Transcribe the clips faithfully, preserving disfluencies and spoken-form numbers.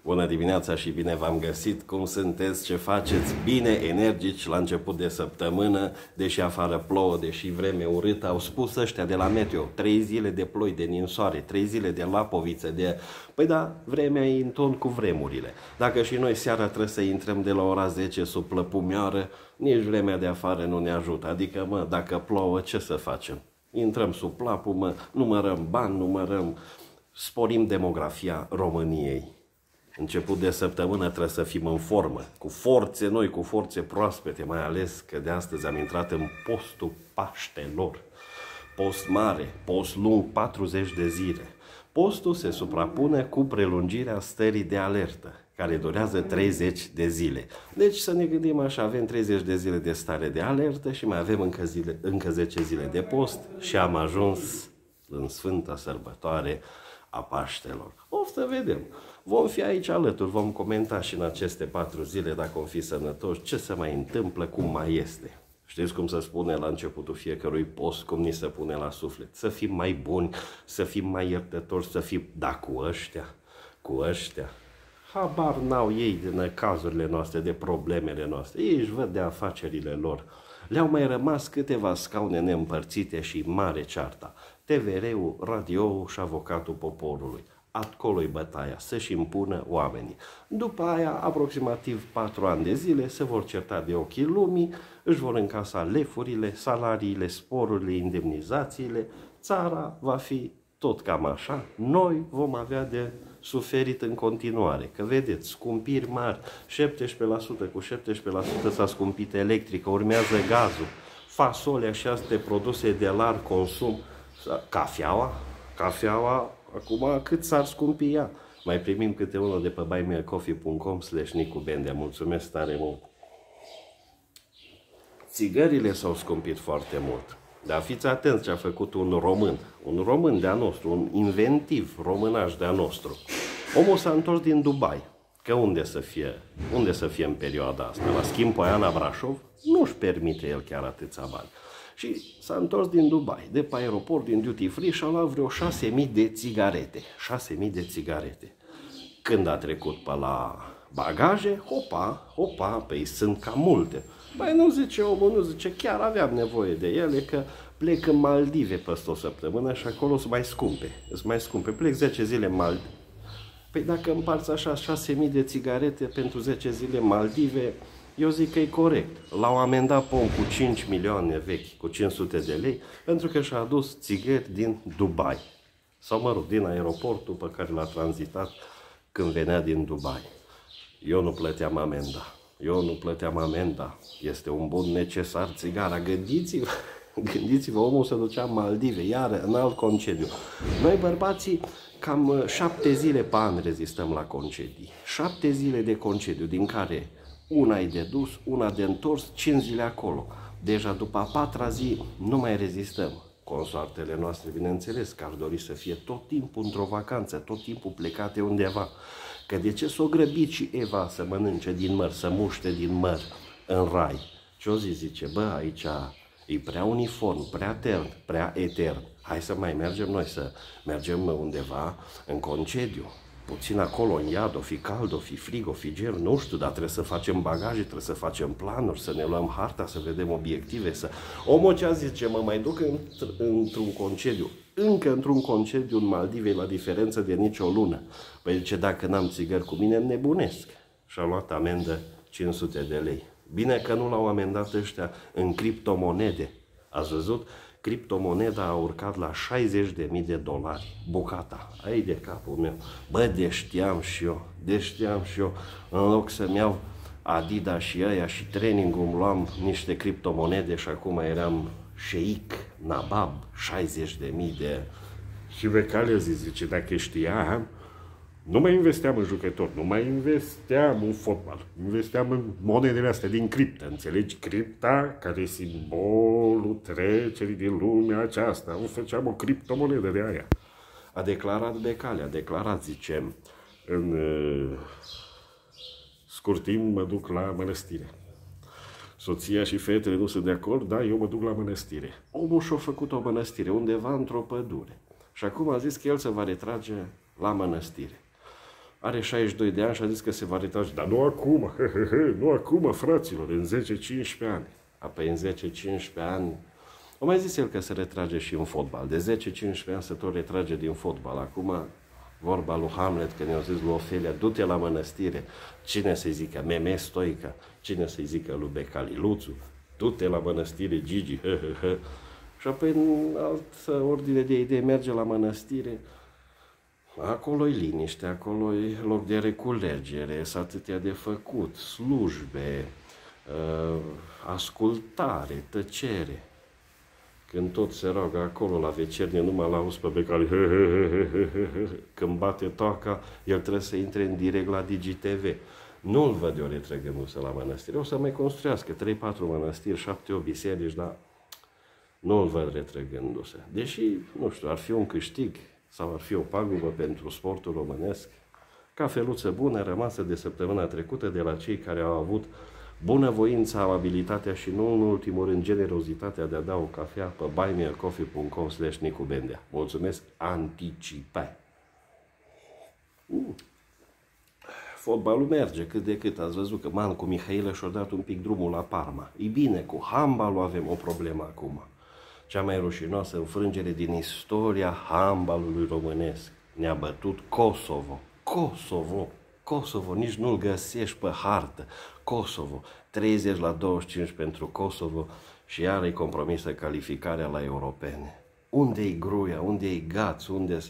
Bună dimineața și bine v-am găsit! Cum sunteți? Ce faceți? Bine, energici la început de săptămână, deși afară plouă, deși vreme urâtă, au spus ăștia de la meteo, trei zile de ploi, de ninsoare, trei zile de lapoviță, de... Păi da, vremea e în ton cu vremurile. Dacă și noi seara trebuie să intrăm de la ora zece sub plăpumioară, nici vremea de afară nu ne ajută. Adică, mă, dacă plouă, ce să facem? Intrăm sub plapumă, numărăm bani, numărăm... Sporim demografia României. Început de săptămână trebuie să fim în formă, cu forțe noi, cu forțe proaspete, mai ales că de astăzi am intrat în postul Paștelor. Post mare, post lung, patruzeci de zile. Postul se suprapune cu prelungirea stării de alertă, care durează treizeci de zile. Deci să ne gândim așa, avem treizeci de zile de stare de alertă și mai avem încă, zile, încă zece zile de post și am ajuns în Sfânta Sărbătoare a Paștelor. O să vedem. Vom fi aici alături, vom comenta și în aceste patru zile, dacă vom fi sănătoși, ce se mai întâmplă, cum mai este. Știți cum se spune la începutul fiecărui post, cum ni se pune la suflet? Să fim mai buni, să fim mai iertători, să fim, da, cu ăștia, cu ăștia. Habar n-au ei din cazurile noastre, de problemele noastre. Ei își văd de afacerile lor. Le-au mai rămas câteva scaune neîmpărțite și mare cearta. T V R-ul, radio-ul și avocatul poporului. Acolo-i bătaia, să-și impună oamenii. După aia, aproximativ patru ani de zile, se vor certa de ochii lumii, își vor încasa lefurile, salariile, sporurile, indemnizațiile. Țara va fi tot cam așa. Noi vom avea de suferit în continuare. Că vedeți, scumpiri mari, șaptesprezece la sută, cu șaptesprezece la sută s-a scumpit electrică, urmează gazul, fasolea și alte produse de larg consum, cafeaua, cafeaua, acum cât s-ar scumpi ea? Mai primim câte unul de pe buy me a coffee punct com slash Nicu Bendea. Mulțumesc tare mult! Țigările s-au scumpit foarte mult. Dar fiți atenți ce a făcut un român. Un român de-a nostru, un inventiv românaș de-a nostru. Omul s-a întors din Dubai. Că unde să fie? Unde să fie în perioada asta? La schimb Poiana Brașov? Nu-și permite el chiar atâția bani. Și s-a întors din Dubai, de pe aeroport, din duty free și a luat vreo șase mii de țigarete. șase mii de țigarete. Când a trecut pe la bagaje, hopa, hopa, păi sunt cam multe. Băi, nu zice omul, nu zice, chiar aveam nevoie de ele, că plec în Maldive peste o săptămână și acolo sunt mai scumpe. Sunt mai scumpe. Plec zece zile în Maldive. Păi dacă împarți așa șase mii de țigarete pentru zece zile în Maldive, eu zic că e corect. L-au amendat pe om cu cinci milioane vechi, cu cinci sute de lei, pentru că și-a adus țigări din Dubai. Sau, mă rog, din aeroportul pe care l-a tranzitat când venea din Dubai. Eu nu plăteam amenda. Eu nu plăteam amenda. Este un bun necesar țigara. Gândiți-vă, gândiți-vă, omul se ducea în Maldive, iar în alt concediu. Noi, bărbații, cam șapte zile pe an rezistăm la concedii. Șapte zile de concediu, din care una e de dus, una de întors, cinci zile acolo. Deja după a patra zi nu mai rezistăm. Consoartele noastre, bineînțeles, că ar dori să fie tot timpul într-o vacanță, tot timpul plecate undeva. Că de ce s-o grăbit și Eva să mănânce din măr, să muște din măr în rai? Ce-o zi zice? Bă, aici e prea uniform, prea etern, prea etern. Hai să mai mergem noi, să mergem undeva în concediu. Puțin acolo, în iad, o fi cald, o fi frig, o fi ger, nu știu, dar trebuie să facem bagaje, trebuie să facem planuri, să ne luăm harta, să vedem obiective, să... Omul ce-a zice, mă mai duc într-un concediu, încă într-un concediu în Maldive, la diferență de nicio lună. Păi zice, dacă n-am țigări cu mine, îmi nebunesc. Și-a luat amendă cinci sute de lei. Bine că nu l-au amendat ăștia în criptomonede. Ați văzut? Criptomoneda a urcat la șaizeci de mii de dolari. Bucata. Ai de capul meu. Bă, de știam și eu. De știam și eu. În loc să-mi iau Adidas și aia și training-ul, îmi luam niște criptomonede și acum eram șeic, nabab, șaizeci de mii de... Și Becalea zice, dacă știam, nu mai investeam în jucători, nu mai investeam în fotbal, investeam în monedele astea din criptă, înțelegi? Cripta, care e simbolul trecerii din lumea aceasta. Nu făceam o criptomonedă de aia. A declarat Becalea, a declarat, zice, în uh, scurt timp mă duc la mănăstire. Soția și fetele nu sunt de acord, da, eu mă duc la mănăstire. Omul și-a făcut o mănăstire undeva într-o pădure. Și acum a zis că el se va retrage la mănăstire. Are șaizeci și doi de ani și a zis că se va retrage. Dar nu acum, he, he, he, nu acum, fraților, în zece cincisprezece ani. Apoi în zece cincisprezece ani, o mai zis el că se retrage și în fotbal. De zece cincisprezece ani se tot retrage din fotbal. Acum, vorba lui Hamlet, că ne-a zis lui Ofelia, du-te la mănăstire. Cine să-i zică? Meme Stoica. Cine să-i zică lui Becaliluțu? Du-te la mănăstire, Gigi, he, he, he. Și apoi, în altă ordine de idei, merge la mănăstire. Acolo-i liniște, acolo-i loc de reculegere, s atâtea de făcut, slujbe, uh, ascultare, tăcere. Când tot se roagă acolo la vecernie, numai l-auzi pe Becali, he, he, he, he, he, he. Când bate toaca, el trebuie să intre în direct la DigiTV. Nu-l văd eu retrăgându-se la mănăstire. O să mai construiască trei patru mănăstiri, șapte opt biserici, dar nu-l văd retrăgându-se. Deși, nu știu, ar fi un câștig sau ar fi o pagubă pentru sportul românesc. Cafeluță bună rămasă de săptămâna trecută de la cei care au avut bunăvoința, amabilitatea și nu în ultimul rând generozitatea de a da o cafea pe buy me a coffee punct com slash Nicu Bendea. Mulțumesc anticipat. Mm. Fotbalul merge cât de cât. Ați văzut că Man cu Mihailă și-a dat un pic drumul la Parma. E bine, cu handbalul avem o problemă acum. Cea mai rușinoasă înfrângere din istoria handbalului românesc. Ne-a bătut Kosovo. Kosovo. Kosovo, nici nu-l găsești pe hartă. Kosovo. treizeci la douăzeci și cinci pentru Kosovo și iar e compromisă calificarea la europene. Unde-i Gruia? Unde-i Gaț? Unde-s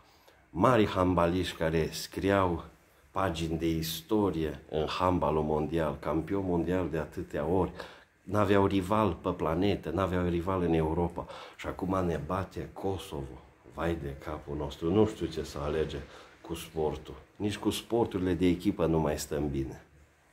mari handbaliști care scriau pagini de istorie în handbalul mondial, campion mondial de atâtea ori, n-aveau rival pe planetă, n-aveau rival în Europa și acum ne bate Kosovo. Vai de capul nostru, nu știu ce să alege cu sportul. Nici cu sporturile de echipă nu mai stăm bine.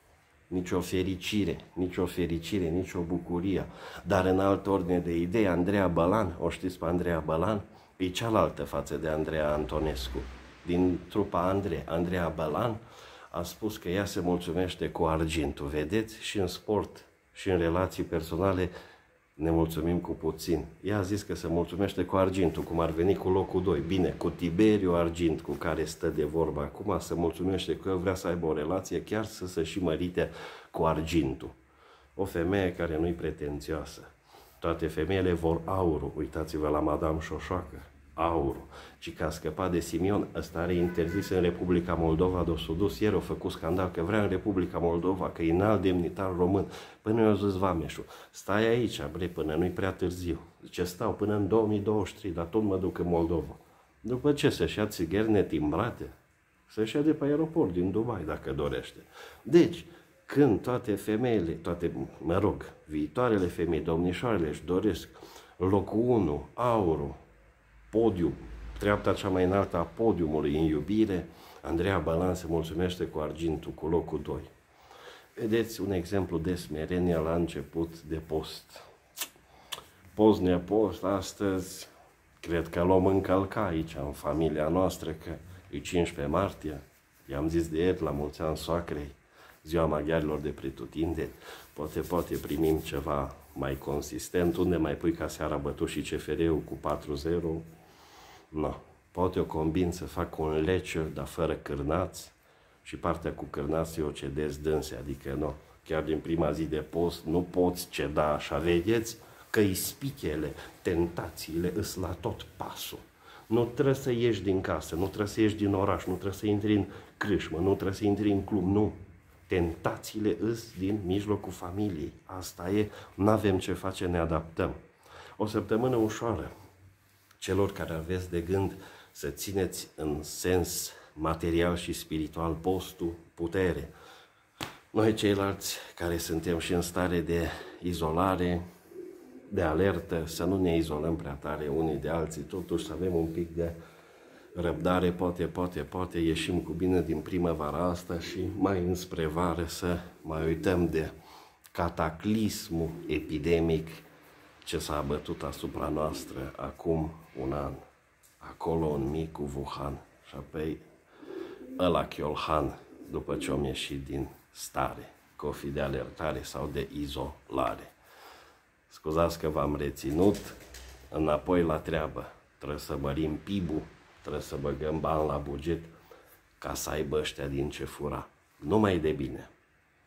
Nici o fericire, nici o fericire, nici o bucurie. Dar în altă ordine de idei, Andreea Bălan, o știți pe Andreea Bălan? E cealaltă față de Andreea Antonescu. Din trupa Andrei, Andreea Bălan a spus că ea se mulțumește cu argintul. Vedeți? Și în sport și în relații personale ne mulțumim cu puțin. Ea a zis că se mulțumește cu argintul, cum ar veni cu locul doi. Bine, cu Tiberiu Argint, cu care stă de vorbă acum, se mulțumește că vrea să aibă o relație, chiar să se și mărite cu argintul. O femeie care nu-i pretențioasă. Toate femeile vor aurul. Uitați-vă la Madame Șoșoacă. Aurul. Și că a scăpat de Simion, ăsta are interzis în Republica Moldova, de s-o dus ieri, a făcut scandal că vrea în Republica Moldova, că e înalt demnitar român. Până i-a zis Vameșul, stai aici, bre, până nu-i prea târziu. Zice, stau până în două mii douăzeci și trei, dar tot mă duc în Moldova. După ce să-și ia țigări netimbrate, să-și ia de pe aeroport din Dubai, dacă dorește. Deci, când toate femeile, toate, mă rog, viitoarele femei, domnișoarele își doresc locul unu, aurul, podium, treapta cea mai înaltă a podiumului în iubire, Andreea Bălan se mulțumește cu argintul, cu locul doi. Vedeți un exemplu de smerenie la început de post. Post nepost, astăzi, cred că l-om încălca aici, în familia noastră, că e cincisprezece martie, i-am zis de ieri la mulți ani soacrei, ziua maghiarilor de pretutindeni, poate, poate primim ceva mai consistent, unde mai pui ca seara bătut și C F R-ul cu patru zero, no. Poate o combin să fac un lecture, dar fără cârnați, și partea cu cârnați o cedez dânse, adică nu, chiar din prima zi de post nu poți ceda așa, vedeți că ispichele, tentațiile îs la tot pasul. Nu trebuie să ieși din casă, nu trebuie să ieși din oraș, nu trebuie să intri în crâșmă, nu trebuie să intri în club, nu. Tentațiile îs din mijlocul familiei. Asta e, nu avem ce face, ne adaptăm. O săptămână ușoară. Celor care aveți de gând să țineți în sens material și spiritual postul, putere. Noi ceilalți care suntem și în stare de izolare, de alertă, să nu ne izolăm prea tare unii de alții, totuși să avem un pic de răbdare, poate, poate, poate ieșim cu bine din primăvara asta și mai înspre vară să mai uităm de cataclismul epidemic ce s-a abătut asupra noastră acum un an, acolo în micul Wuhan și apoi ăla Chiolhan, după ce am ieșit din stare, că o fi de alertare sau de izolare. Scuzați că v-am reținut, înapoi la treabă. Trebuie să mărim P I B-ul, trebuie să băgăm bani la buget, ca să aibă ăștia din ce fura. Numai de bine!